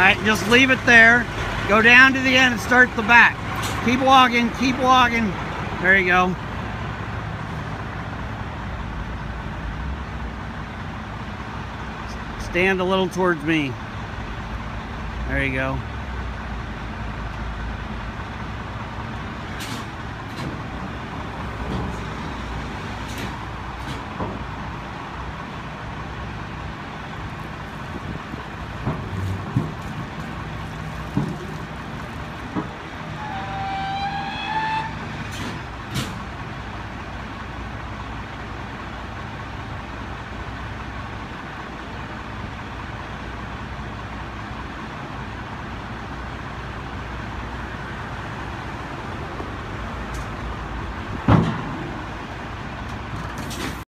right, just leave it there. Go down to the end and start the back. Keep walking, keep walking. There you go. Stand a little towards me. There you go.